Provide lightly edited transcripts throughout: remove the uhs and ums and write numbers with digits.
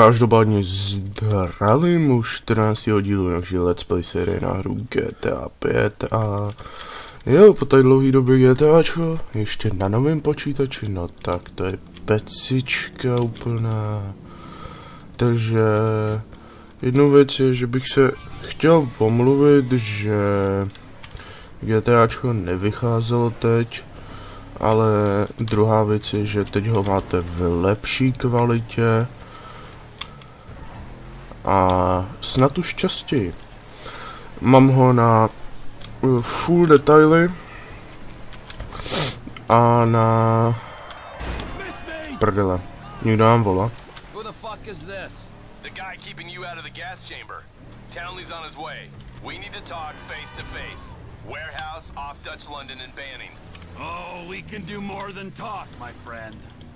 Každopádně zdravím už 14. dílu naší Let's Play série na hru GTA 5 a jo, po té dlouhé době GTAčko, ještě na novém počítači, no tak to je pecička úplná. Takže jednu věc je, že bych se chtěl omluvit, že GTAčko nevycházelo teď, ale druhá věc je, že teď ho máte v lepší kvalitě a snad už častěji. Mám ho na full detaily a na prdele. Někdo nám volá. Warehouse off Dutch London and Banning. Oh, we can do more than talk, my friend.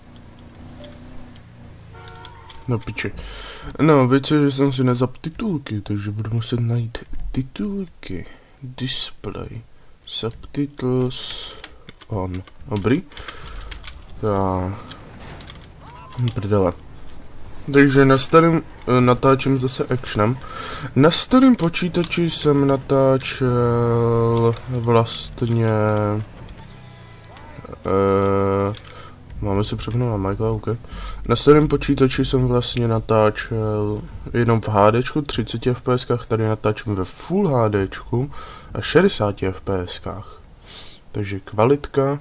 No piči. No, věc je, že jsem si nezapl titulky, takže budu muset najít titulky. Display. Subtitles on. Dobrý. Tak. Prdele. Takže na starém natáčím zase actionem. Na starém počítači jsem natáčel vlastně... máme si přepnout na Michaela, OK. Na starém počítači jsem vlastně natáčel jenom v HDčku, 30 fps, tady natáčím ve Full HDčku a 60 fps. Takže kvalitka.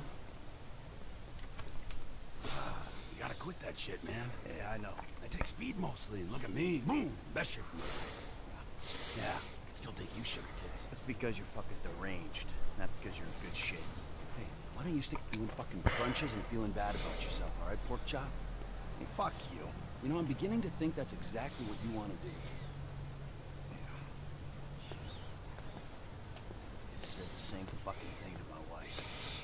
Because you're fucking deranged, not because you're in good shape. Hey, why don't you stick doing fucking crunches and feeling bad about yourself, all right, pork chop? Hey, fuck you. You know, I'm beginning to think that's exactly what you want to do. Yeah. Just said the same fucking thing to my wife.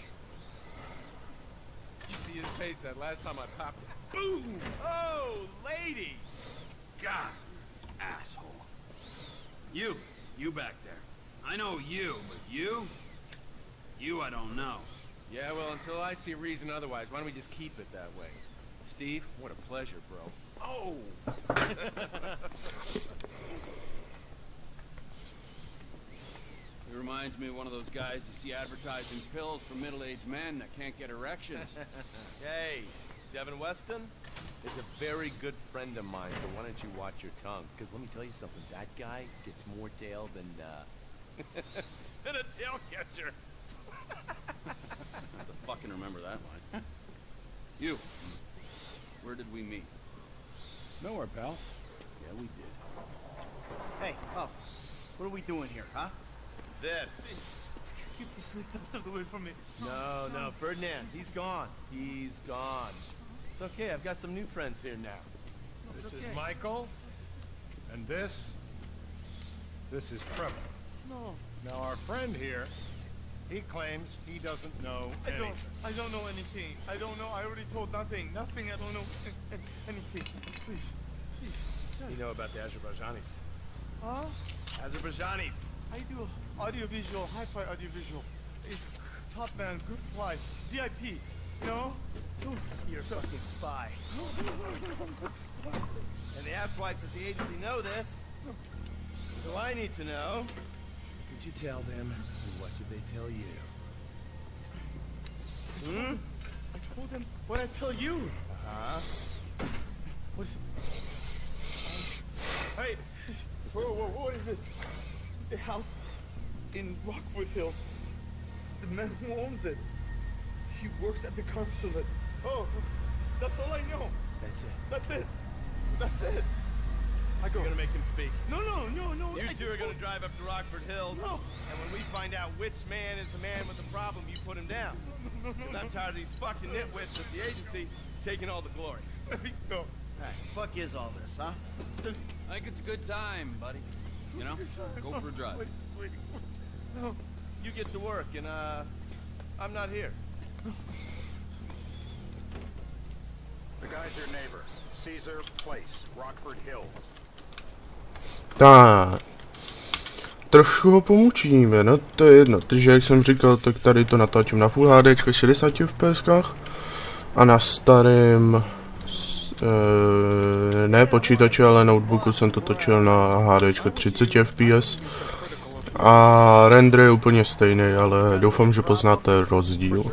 Did you see his face that last time I popped it? Boom! Oh, lady! God, asshole. You back there. I know you, but you I don't know. Yeah, well, until I see reason otherwise, why don't we just keep it that way? Steve, what a pleasure, bro. Oh! He reminds me of one of those guys you see advertising pills for middle-aged men that can't get erections. Hey, Devin Weston is a very good friend of mine, so why don't you watch your tongue? Because let me tell you something, that guy gets more tail than, than a tail catcher. I have to fucking remember that line. You, where did we meet? Nowhere, pal. Yeah, we did. Hey, oh, what are we doing here, huh? This. Keep this little bastard away from me. No, Ferdinand, he's gone. He's gone. It's okay, I've got some new friends here now. No, this is Michael, and this is Trevor. No. Now our friend here, he claims he doesn't know anything. I don't know anything. I don't know. I already told nothing. Nothing. I don't know anything. Please. You know about the Azerbaijanis? Huh? Azerbaijanis. I do audiovisual, hi-fi audiovisual. It's top man, good price, VIP. You know? You're a fucking spy. And the asswipes at the agency know this. So I need to know. Did you tell them? And what did they tell you? Hmm? I told them what I tell you. Uh-huh. What is... Hey! Whoa, what is this? The house in Rockwood Hills. The man who owns it. He works at the consulate. Oh, that's all I know. That's it. That's it. That's it. I go. You're gonna make him speak. No. You two are gonna drive up to Rockford Hills. No. And when we find out which man is the man with the problem, you put him down. Because I'm tired of these fucking nitwits at the agency taking all the glory. Let me go. Hey, fuck is all this, huh? I think it's a good time, buddy. You know, go for a drive. Wait. No. You get to work, and I'm not here. The guy's your neighbor, Caesar's Place, Rockford Hills. Tak. Trošku ho pomučíme, no to je jedno. Takže jak jsem říkal, tak tady to natáčím na Full HD 60 fps a na starém Ne počítače, ale notebooku jsem to točil na HD 30 fps. A render je úplně stejný, ale doufám, že poznáte rozdíl.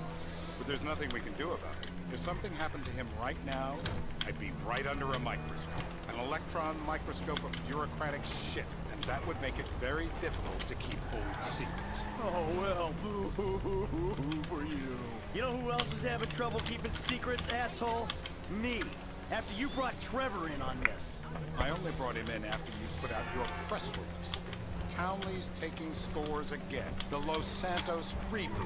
Trouble keeping secrets, asshole? Me. After you brought Trevor in on this. I only brought him in after you put out your press release. Townley's taking scores again. The Los Santos reboot.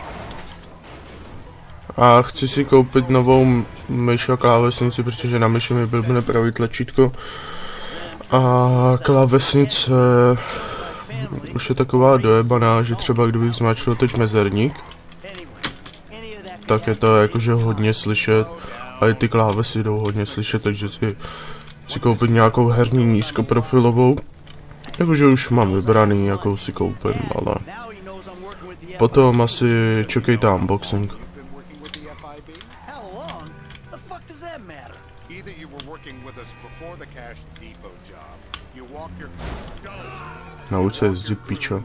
A chci si koupit novou myš a klávesnici, protože na myši mi blbne pravý tlačítko. A klávesnice už je taková dojebaná, že třeba kdybych zmáčkl teď mezerník, tak je to jakože hodně slyšet a i ty klávesy jdou hodně slyšet, takže si koupit nějakou herní nízkoprofilovou, jakože už mám vybraný, jakou si koupím, ale potom asi čekejte unboxing. Nauč se jezdit, píčo.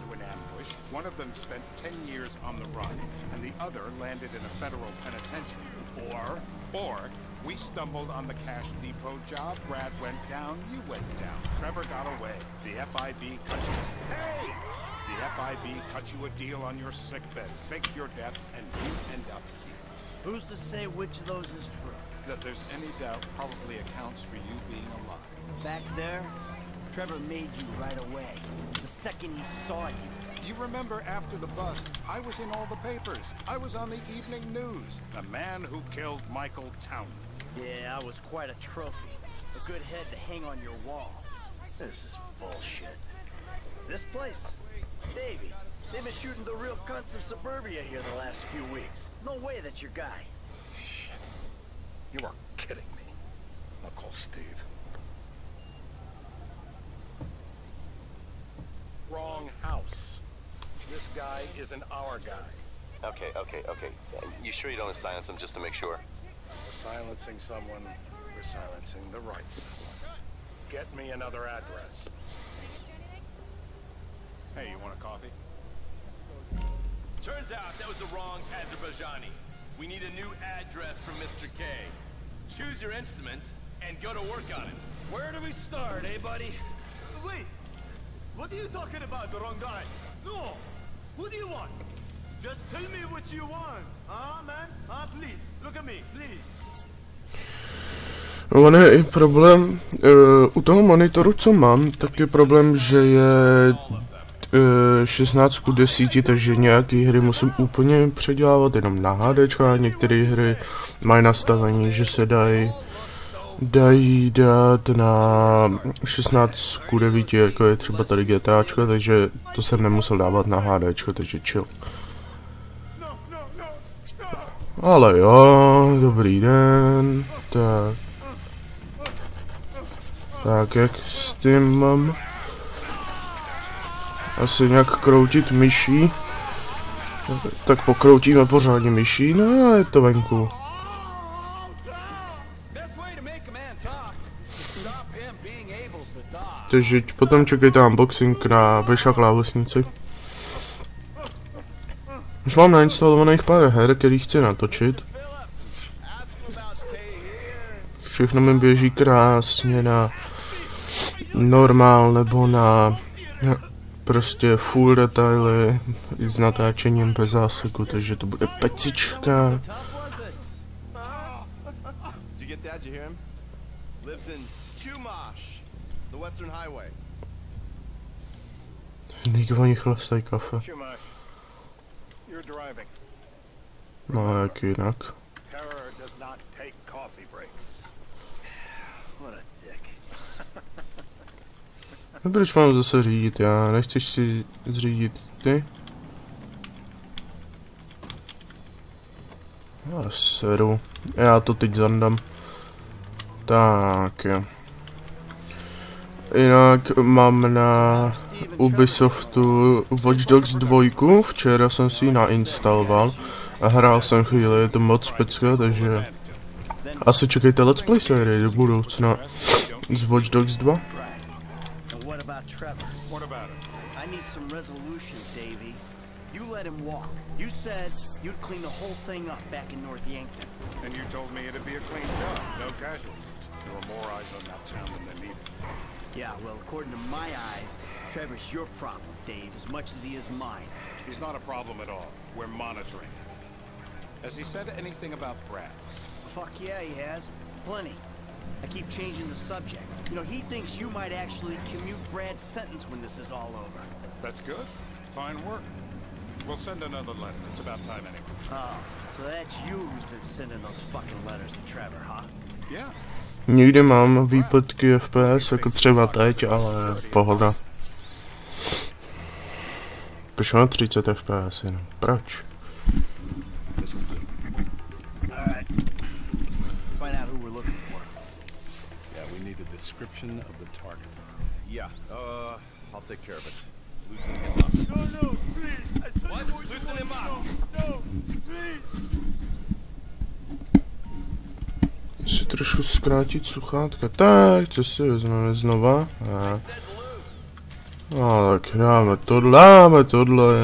We stumbled on the Cash Depot job. Brad went down, you went down. Trevor got away. The FIB cut you. Hey! The FIB cut you a deal on your sickbed, faked your death, and you end up here. Who's to say which of those is true? That there's any doubt probably accounts for you being alive. Back there, Trevor made you right away. The second he saw you. You remember after the bust, I was in all the papers. I was on the evening news. The man who killed Michael Townley. Yeah, I was quite a trophy. A good head to hang on your wall. This is bullshit. This place? Davey, they've been shooting the real cunts of suburbia here the last few weeks. No way that's your guy. Shit. You are kidding me. I'll call Steve. Wrong house. This guy isn't our guy. Okay. You sure you don't silence him just to make sure? We're silencing someone. We're silencing the right someone. Get me another address. Hey, you want a coffee? Turns out that was the wrong Azerbaijani. We need a new address for Mr. K. Choose your instrument and go to work on it. Where do we start, eh, buddy? Wait! What are you talking about, the wrong guy? No! Who do you want? Just tell me what you want. Man? Please. Look at me, please. On je i problém, u toho monitoru, co mám, tak je problém, že je 16:10, takže nějaké hry musím úplně předělávat jenom na HDčka, a některé hry mají nastavení, že se dají dát na 16:9, jako je třeba tady GTAčko, takže to jsem nemusel dávat na HDčko, takže chill. Ale jo, dobrý den, tak jak s tím mám asi nějak kroutit myší, tak pokroutíme pořádně myší, no a je to venku. Takže potom čekejte unboxing na myš a klávesnici. Už mám nainstalovaných pár her, který chci natočit. Všechno mi běží krásně na normál nebo na prostě full detaily s natáčením bez záseku, takže to bude pecička. Nikdo chlastají kafe. No jak jinak. No proč mám zase řídit já? Nechceš si zřídit ty? Já seru. Já to teď zandám. Tak jo. Jinak mám na Ubisoftu Watch Dogs 2, včera jsem si ji nainstaloval a hrál jsem chvíli, je to moc pecka, takže Asi čekejte Let's Play série do budoucna z Watch Dogs 2. And what about Trevor? What about it? I need some resolution, Davey. You let him walk. You said you'd clean the whole thing up back in North Yankton. And you told me it'd be a clean job, no casualties. There were more eyes on that town than they needed. Yeah, well, according to my eyes, Trevor's your problem, Dave, as much as he is mine. He's not a problem at all. We're monitoring him. Has he said anything about Brad? Fuck yeah, he has. Plenty. I keep changing the subject. You know, he thinks you might actually commute Brad's sentence when this is all over. That's good. Fine work. We'll send another letter. It's about time anyway. Oh, so that's you who's been sending those fucking letters to Trevor, huh? Yeah. Někdy mám výpadky FPS, jako třeba teď, ale pohoda. Proč mám 30 FPS jenom? Proč? Alright. Find out who we're looking for. Yeah, we need a description of the target. Yeah, I'll take care of it. Loosen him up. No, please. I tell What? you what Loosen him up. No, please. Si trošku zkrátit sluchátka. Tak, co si vezmeme znova? No, tak dáme tohle.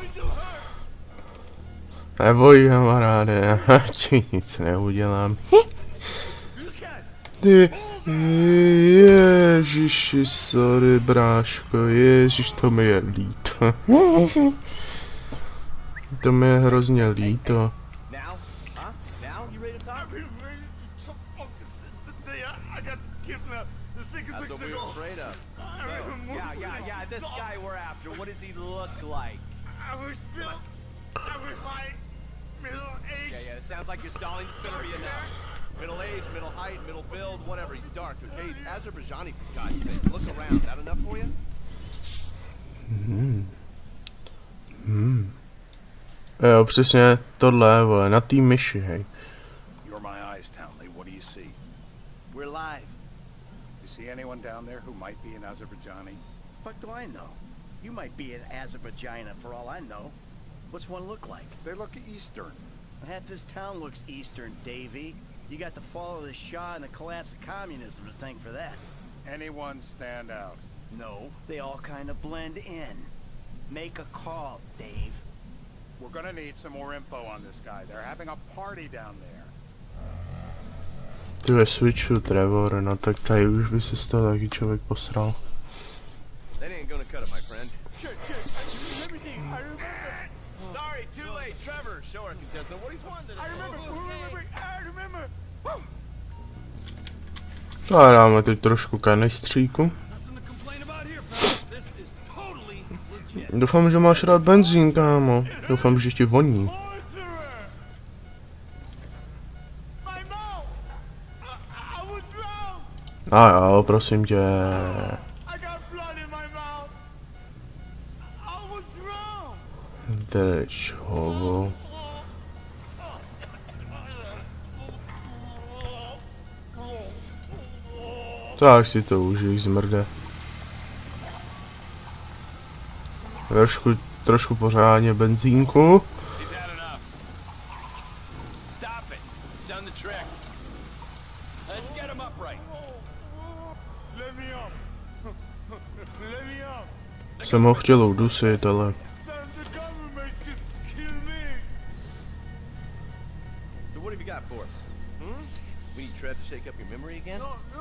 Neboj, kamaráde, já ti nic neudělám. Ty, ježiši, sorry, bráško, ježiš, to mi je líto. To mi je hrozně líto. Now? Huh? Now? You ready to talk? I got kidnapped. The second That's what we were afraid of. So, yeah, this guy we're after, what does he look like? I was built. I was like middle age. Yeah, it sounds like your stalling is gonna be enough. Middle age, middle height, middle build, whatever. He's dark, okay? He's Azerbaijani, for God's sake. Look around. That enough for you? Jo, přesně tohle, vole, na té myši, hej. You're my eyes, Townley. What do you see? We're live. You see anyone down there who might be an Azerbaijani? Fuck do I know? You might be an Azerbaijan for all I know. What's one look like? They look Eastern. Half this town looks Eastern, Davy. You got the fall of the Shah and the collapse of communism to thank for that. Anyone stand out? No, they all kind of blend in. Make a call, Dave. We're gonna need some more info on this guy. They're having a party down there. Ty ve Switchu, Trevor, no tak tady už by se z toho taky člověk posral. That ain't gonna cut it, my friend. Everything. I remember. Sorry, too late. Trevor, show our contestant what he's wanted. I remember. I remember. A dáme teď trošku kanistříku. Doufám, že máš rád benzín, kámo. Doufám, že ti voní. A jo, prosím tě. Drž hovo. Tak si to užij, zmrde. Trošku pořádně benzínku. Jsem ho chtěl udusit, ale... So what have you got for us? We need Trev to shake up your memory again?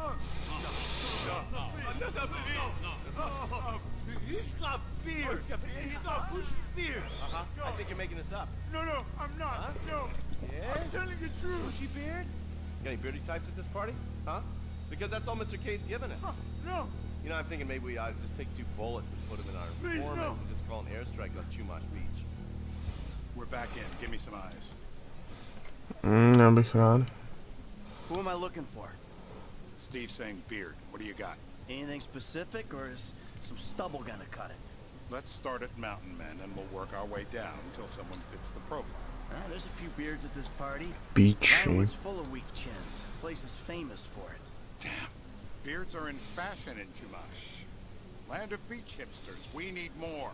He's got beer. He's got beer. I think you're making this up. No, I'm not. Huh? No. Yeah? I'm telling the truth. Bushy beard? You got any beardy types at this party? Huh? Because that's all Mr. K's given us. No. You know, I'm thinking maybe we ought to just take 2 bullets and put them in our Please, informant no. and just call an airstrike on Chumash Beach. We're back in. Give me some eyes. Já bych rád. Who am I looking for? Steve's saying beard. What do you got? Anything specific, or is some stubble gonna cut it? Let's start at Mountain Men, and we'll work our way down until someone fits the profile. There's a few beards at this party. Beachy. Vinewood's full of weak chins. The place is famous for it. Damn. Beards are in fashion in Chumash. Land of beach hipsters. We need more.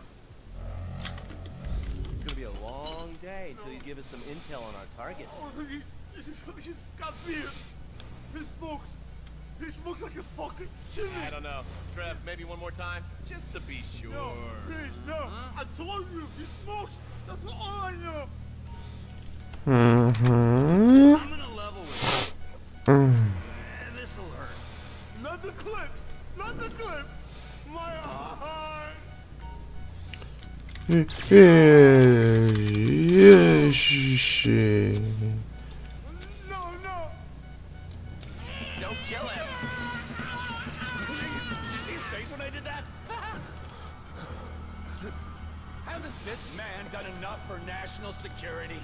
It's gonna be a long day until you give us some intel on our target. You got beer. He smokes like a fucking chimney. I don't know. Trev, maybe one more time? Just to be sure. No, please, no. I told you, he smokes. That's all I know. I'm gonna level with you. This'll hurt. Not the clip. Not the clip. My heart. Ježiši. No, no. Don't kill him. Did you see his face when I did that? Hasn't this man done enough for national security?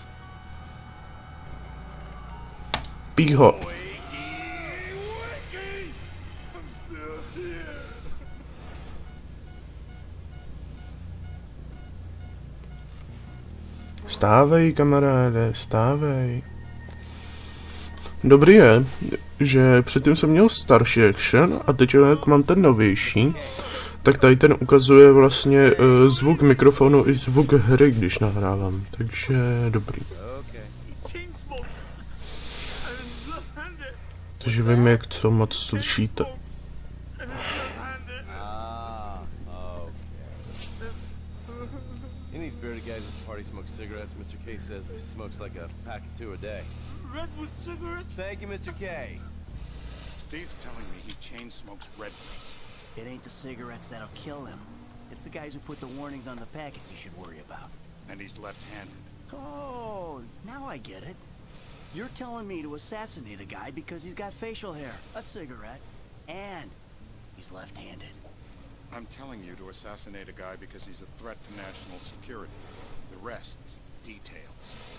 Pího. Wakey, wakey. I'm still here. Stávej, kamaráde, stávej. Dobrý je, že předtím jsem měl starší action a teď jak mám ten novější, tak tady ten ukazuje vlastně zvuk mikrofonu i zvuk hry, když nahrávám, takže dobrý. Takže vím, jak co moc slyšíte. Party smokes cigarettes. Mr. K says he smokes like a pack of 2 a day. Redwood cigarettes? Thank you, Mr. K. Steve's telling me he chain smokes Redwoods. It ain't the cigarettes that'll kill him. It's the guys who put the warnings on the packets you should worry about. And he's left-handed. Oh, now I get it. You're telling me to assassinate a guy because he's got facial hair, a cigarette, and he's left-handed. I'm telling you to assassinate a guy because he's a threat to national security. The rest's details.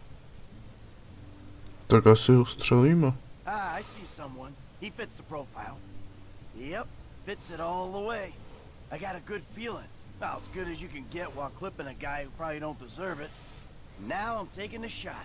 Tak asi ho střelíme. Ah, I see someone. He fits the profile. Yep, fits it all the way. I got a good feeling. About as good as you can get while clipping a guy who probably don't deserve it. Now I'm taking a shot.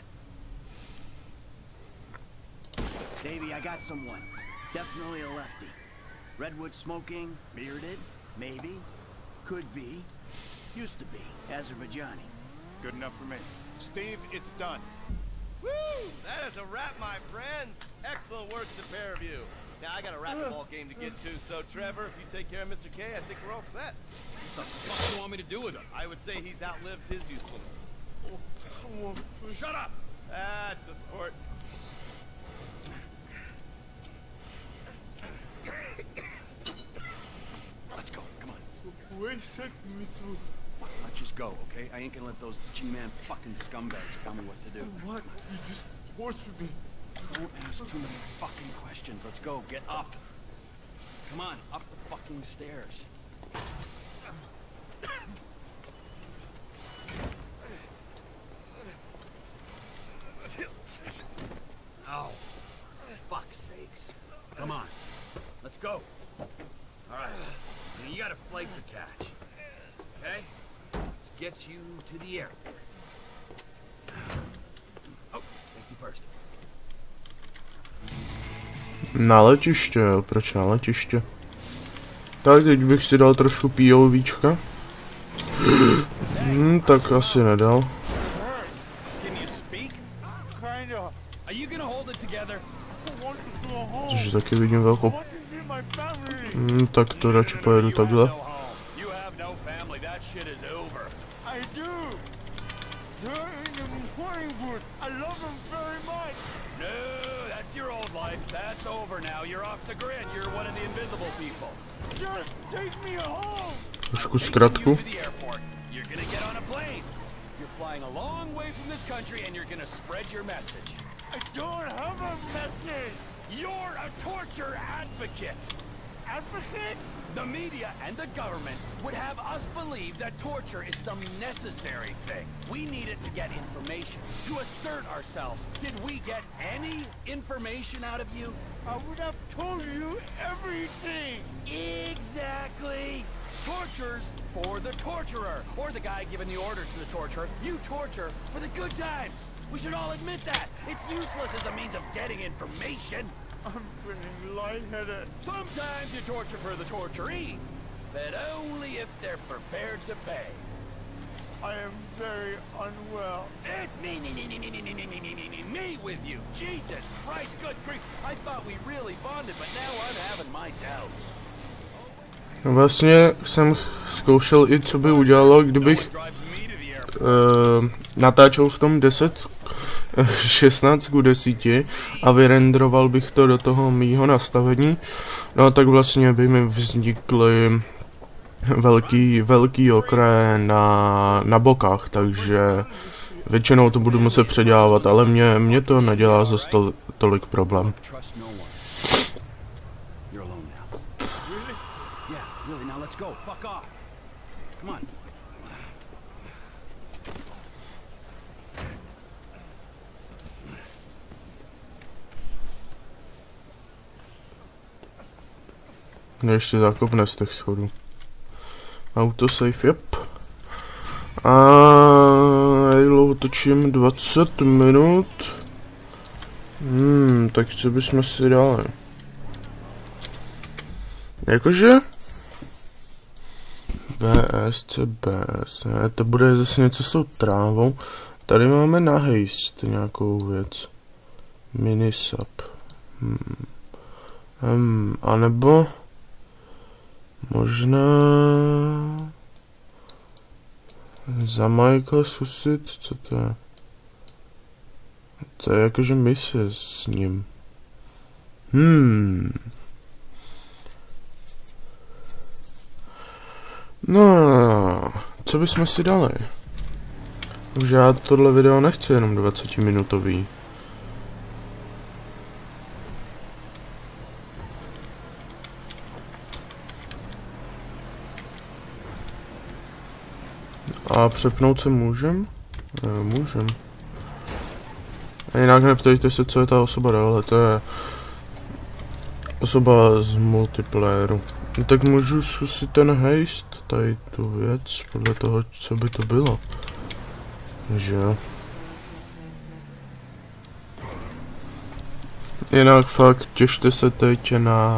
Davey, I got someone. Definitely a lefty. Redwood smoking, bearded, maybe, could be, used to be, Azerbaijani. Good enough for me. Steve, it's done. Woo! That is a wrap, my friends. Excellent work to the pair of you. Now I got a racquetball game to get to, so Trevor, if you take care of Mr. K, I think we're all set. What the fuck do you want me to do with him? I would say he's outlived his usefulness. Oh, come on, please. Shut up! That's a sport. Let's go, come on. Where's taking me to? Let's just go, okay? I ain't gonna let those G-Man fucking scumbags tell me what to do. What? You just tortured me. Don't ask too many fucking questions. Let's go, get up. Come on, up the fucking stairs. Oh, fuck's sakes. Come on, let's go. All right, you got a flight to catch. Okay? Let's get you to the airport. Oh, safety first. Na letiště, proč na letiště? Tak teď bych si dal trošku POVčka. Tak asi nedal. Takže taky vidím velkou... tak to radši pojedu takhle. Your old life, that's over now. You're off the grid. You're one of the invisible people. Just take me home. Trošku zkratku. You're gonna get on a plane. You're flying a long way from this country and you're gonna spread your message. I don't have a message. You're a torture advocate. Advocate? The media and the government would have us believe that torture is some necessary thing. We need it to get information, to assert ourselves. Did we get any information out of you? I would have told you everything. Exactly. Torture's for the torturer, or the guy giving the order to the torturer. You torture for the good times. We should all admit that. It's useless as a means of getting information. I'm feeling lightheaded. Sometimes you torture for the torturee, but only if they're prepared to pay. I am very unwell. It's me with you. Jesus Christ, good grief. I thought we really bonded, but now I'm having my doubts. Vlastně jsem zkoušel i, co by udělalo, kdybych natáčel v tom 16:10 a vyrenderoval bych to do toho mýho nastavení. No tak vlastně by mi vznikly velký okraje na bokách, takže většinou to budu muset předělávat, ale mě to nedělá zase tolik problém. Ještě zakopne z těch schodů. Autosave, yep. A jak dlouho točím? 20 minut. Tak co bychom si dali? Jakože? BS, ne, to bude zase něco s tou trávou. Tady máme na haste nějakou věc. Minisub. A nebo možná za Michael zkusit, co to je? To je jakože mise s ním. No, co bychom si dali? Už já tohle video nechci jenom 20-minutový. A přepnout se můžem? Můžem. A jinak neptejte se, co je ta osoba dále, to je osoba z multiplayeru. No tak můžu zkusit ten haste, tady tu věc, podle toho, co by to bylo. Že? Jinak fakt těšte se teď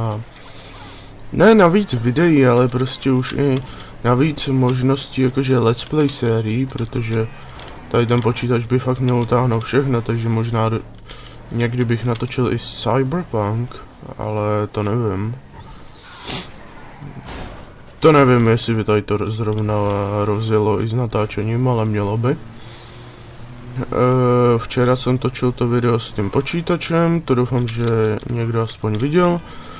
na víc videí, ale prostě už i na víc možností jakože let's play sérií, protože tady ten počítač by fakt měl utáhnout všechno, takže možná někdy bych natočil i Cyberpunk, ale to nevím. To nevím, jestli by tady to zrovna rozjelo i s natáčením, ale mělo by. Včera jsem točil to video s tím počítačem, to doufám, že někdo aspoň viděl.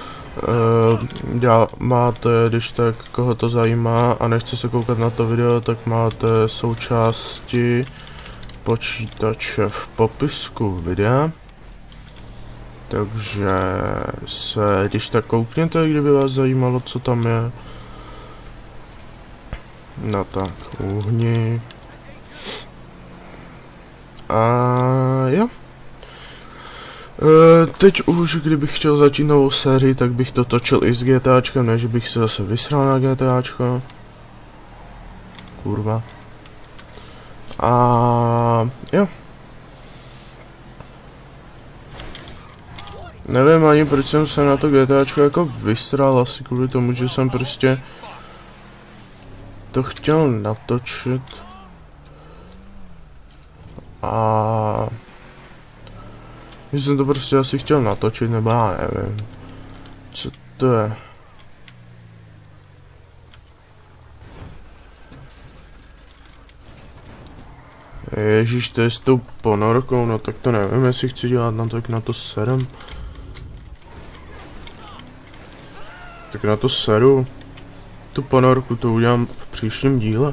Máte, když tak koho to zajímá a nechce se koukat na to video, tak máte součásti počítače v popisku videa. Takže se, když tak koukněte, kdyby vás zajímalo, co tam je. No tak, uhni. A jo. Teď už, kdybych chtěl začít novou sérii, tak bych to točil i s GTAčkem, ne že bych se zase vysral na GTAčko. Kurva. A jo. Nevím ani proč jsem se na to GTAčko jako vysral, asi kvůli tomu, že jsem prostě to chtěl natočit. A že jsem to prostě asi chtěl natočit, nebo já nevím. Co to je? Ježíš, to je s tou ponorkou, no tak to nevím, jestli chci dělat na to serem. Tak na to seru. Tu ponorku to udělám v příštím díle.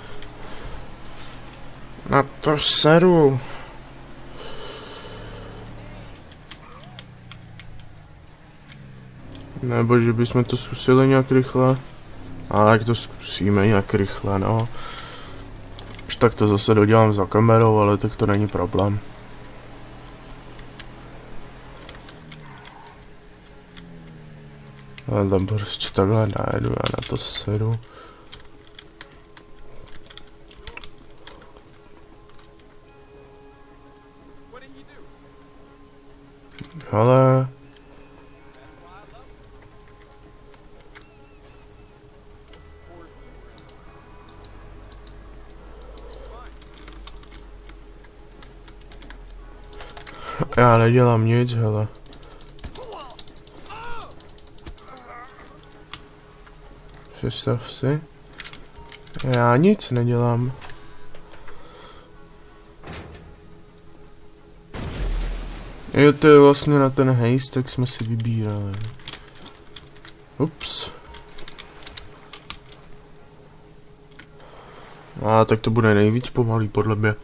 Na to seru. Nebo že bychom to zkusili nějak rychle. A tak to zkusíme nějak rychle, no. Už tak to zase dodělám za kamerou, ale tak to není problém. Ale tam prostě takhle najedu, já na to sedu. Ale Já nedělám nic, hele. Představ si. Já nic nedělám. Jo, to je vlastně na ten hejst, tak jsme si vybírali. Ups. A tak to bude nejvíc pomalý, podle mě.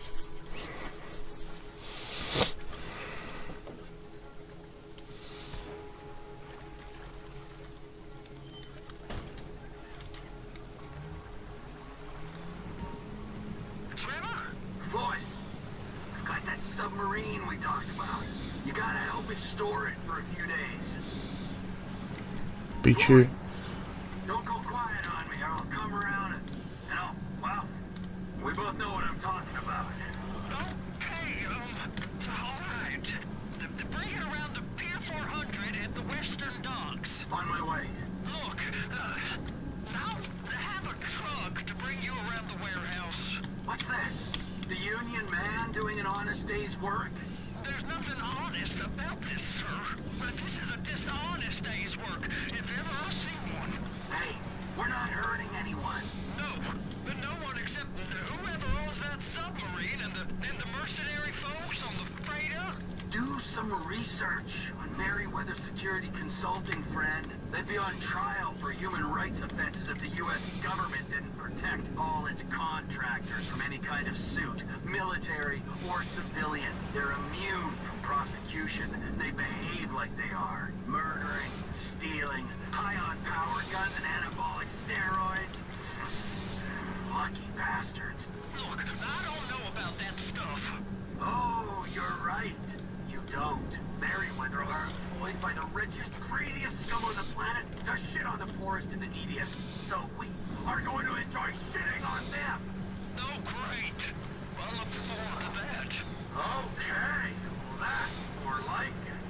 Piči. Don't go quiet on me, or I'll come around and well, we both know what I'm talking about. Okay, all right. Bring it around the Pier 400 at the Western Docks. On my way. Look, I'll have a truck to bring you around the warehouse. What's this? The union man doing an honest day's work? There's nothing honest about this, sir. But this is a dishonest day's work, if ever I've seen one. Hey, we're not hurting anyone. No, but no one except whoever owns that submarine and the mercenary folks on the freighter. Do some research on Merryweather Security Consulting, friend. They'd be on trial for human rights offenses if the U.S. government didn't protect all its contractors from any kind of suit, military or civilian. They're immune from prosecution. They behave like they are. Murdering, stealing, high on power guns and anabolic steroids. Lucky bastards. Look, I don't know about that stuff. Oh, you're right. You don't. Merryweather are employed by the richest, greediest scum on the planet to shit on the poorest and the neediest. So we are going to enjoy shitting on them. Oh, great. Well, look forward to that. Okay. Well, that's more like it.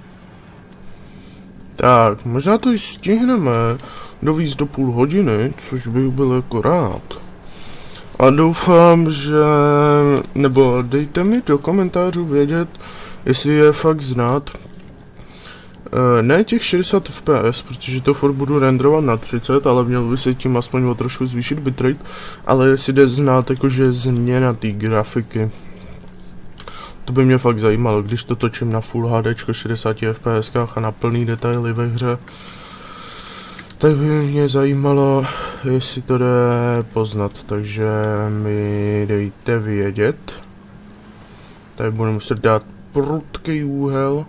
Tak, možná to i stihneme dovízt do půl hodiny, což bych byl jako rád. A doufám, že... nebo dejte mi do komentářů vědět, jestli je fakt znát. Ne těch 60 fps, protože to furt budu renderovat na 30, ale měl by se tím aspoň o trošku zvýšit bitrate, ale jestli jde znát jakože změna té grafiky. To by mě fakt zajímalo, když to točím na Full HD 60 fps a na plný detaily ve hře. Tak by mě zajímalo, jestli to jde poznat, takže mi dejte vědět. Tady budu muset dát prudký úhel.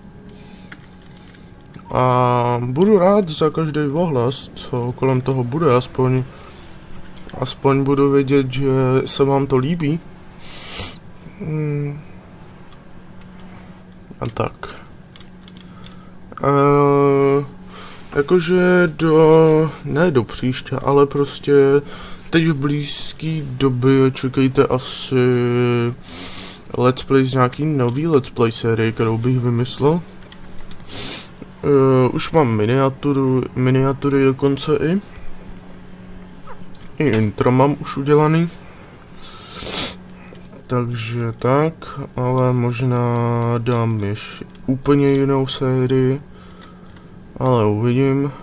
A budu rád za každý ohlas, co kolem toho bude, aspoň budu vědět, že se vám to líbí. A tak. Jakože ne do příště, ale prostě teď v blízké době čekejte asi let's play z nějaký nový let's play série, kterou bych vymyslel. Už mám miniatury dokonce i intro mám už udělaný. Takže tak, ale možná dám ještě úplně jinou sérii, ale uvidím.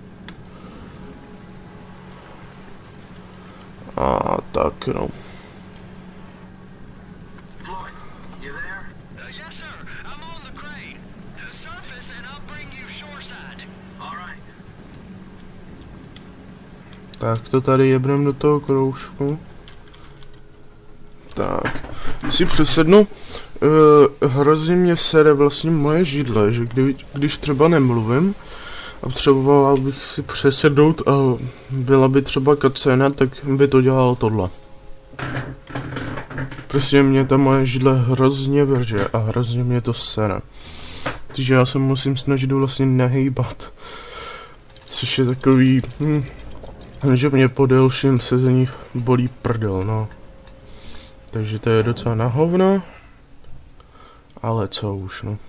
A tak no. Tak to tady jebnem do toho kroužku. Tak, si přesednu. Hrozně mě sere vlastně moje židle, že když třeba nemluvím a potřeboval bych si přesednout a byla by třeba cutscéna, tak by to dělalo tohle. Prostě mě ta moje židle hrozně vrže a hrozně mě to sere. Takže já se musím snažit vlastně nehejbat. Což je takový... že mě po delším sezení bolí prdel, no. Takže to je docela na hovno. Ale co už, no.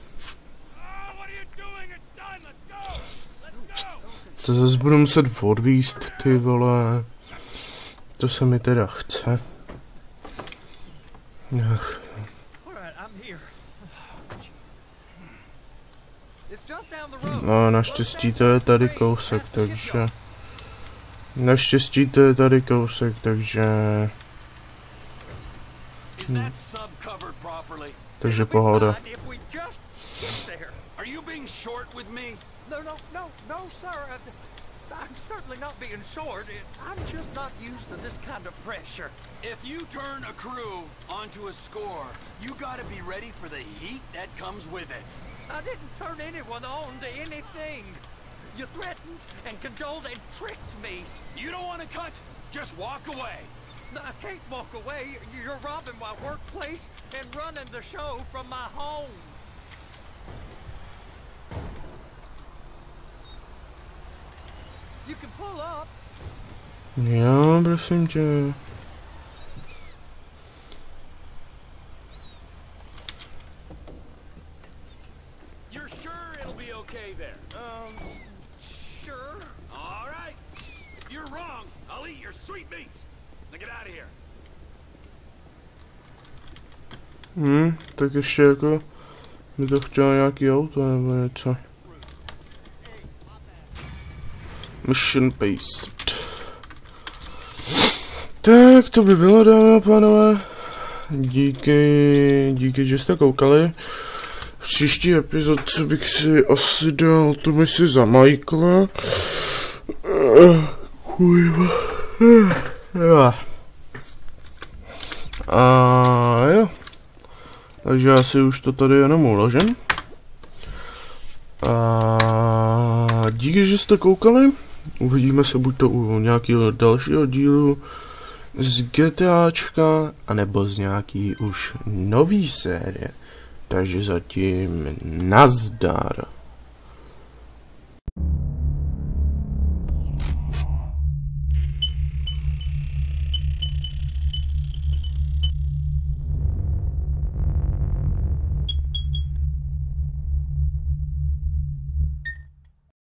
To zase budu muset odvízt, ty vole. To se mi teda chce. Ach. No, naštěstí to je tady kousek, takže... Naštěstí to je tady kousek, takže... Takže pohoda. I'm certainly not being short. I'm just not used to this kind of pressure. If you turn a crew onto a score, you gotta be ready for the heat that comes with it. I didn't turn anyone on to anything. You threatened and cajoled and tricked me. You don't want to cut? Just walk away. I can't walk away. You're robbing my workplace and running the show from my home. You can pull up. Jo, prosím tě. You're sure it'll be okay there? Sure. All right. You're wrong. I'll eat your sweetmeats. Now get out of here. Tak ještě jako... by to chtělo nějaký auto nebo něco. Mission based. Tak to by bylo, dámy a pánové. Díky, že jste koukali. V příští epizodce bych si asi dal tu misi za Michaela. A jo. Takže asi už to tady jenom uložím. A díky, že jste koukali. Uvidíme se buď to u nějakého dalšího dílu z GTAčka, anebo z nějaký už nový série. Takže zatím nazdar.